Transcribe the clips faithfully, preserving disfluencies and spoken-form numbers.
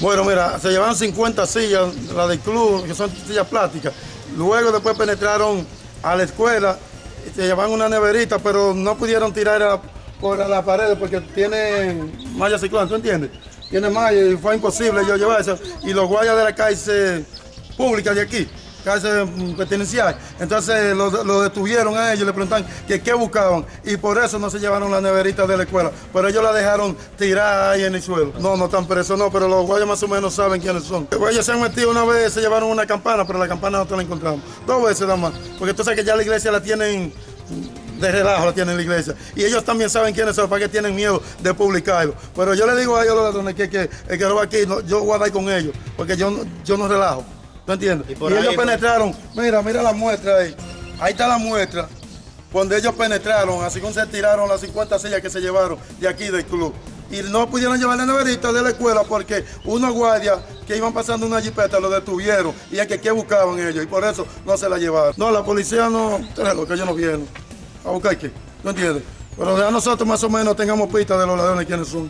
Bueno, mira, se llevaron cincuenta sillas, la del club, que son sillas plásticas. Luego después penetraron a la escuela, se llevaban una neverita, pero no pudieron tirar por la pared porque tiene malla ciclón, ¿tú entiendes? Tiene malla y fue imposible yo llevar eso. Y los guardias de la cárcel pública de aquí, cárcel pertenencial, entonces lo, lo detuvieron a ellos, le preguntaron que qué buscaban y por eso no se llevaron la neverita de la escuela, pero ellos la dejaron tirar ahí en el suelo. No, no están presos, no, pero los guardias más o menos saben quiénes son. Ellos se han metido una vez, se llevaron una campana, pero la campana no te la encontramos. Dos veces nada más, porque tú sabes que ya la iglesia la tienen de relajo, la tienen en la iglesia. Y ellos también saben quiénes son, para que tienen miedo de publicarlo. Pero yo le digo a ellos los ladrones que, que el que roba aquí, no, yo voy a dar con ellos, porque yo, yo no relajo. ¿Tú entiendes? Y, y ellos ahí, penetraron, mira, mira la muestra ahí. Ahí está la muestra. Cuando ellos penetraron, así como se tiraron las cincuenta sillas que se llevaron de aquí del club. Y no pudieron llevar la neverita de la escuela porque unos guardias que iban pasando una jipeta lo detuvieron y es que qué buscaban ellos y por eso no se la llevaron. No, la policía no, lo que ellos no vienen. ¿A buscar qué? ¿Tú entiendes? Pero ya nosotros más o menos tengamos pistas de los ladrones quiénes son.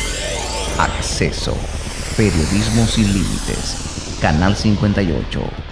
Acceso. Periodismo sin límites. Canal cincuenta y ocho.